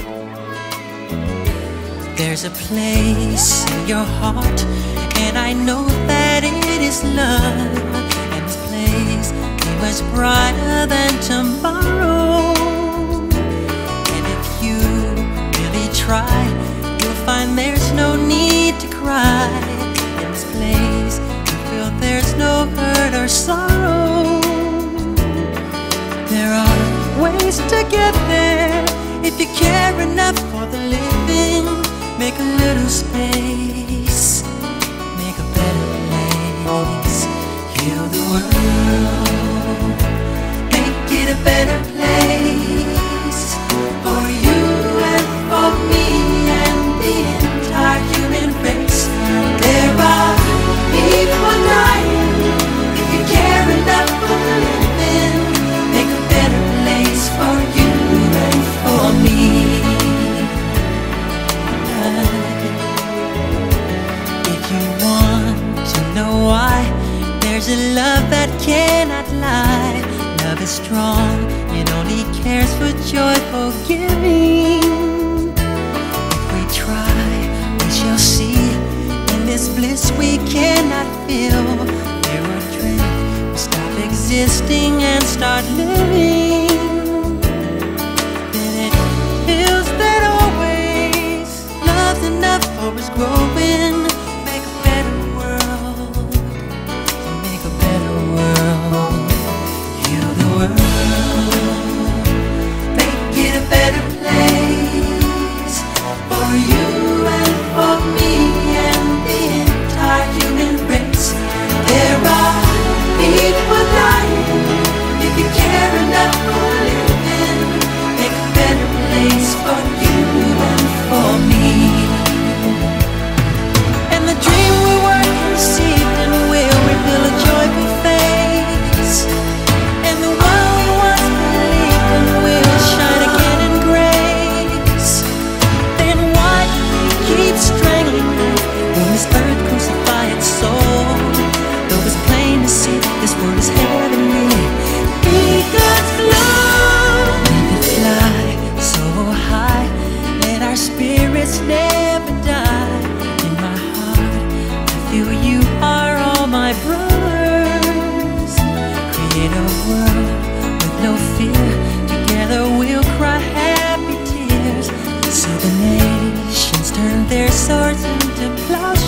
There's a place in your heart, and I know that it is love. And this place is much brighter than tomorrow. And if you really try, you'll find there's no need to cry. In this place, you feel there's no hurt or sorrow. There are ways to get there if you care enough for the living. Make a little space, make a better place. Heal the world, make it a better place for you and for me and the entire human race. There are people dying. If you care enough for the living, make a better place for you and for me. Why? There's a love that cannot lie. Love is strong, it only cares for joyful giving. If we try, we shall see. In this bliss we cannot feel. There are dreams, we stop existing and start living. Then it feels that always love's enough for us growing. Never die. In my heart, I feel you are all my brothers. Create a world with no fear. Together we'll cry happy tears. See the nations turn their swords into plows.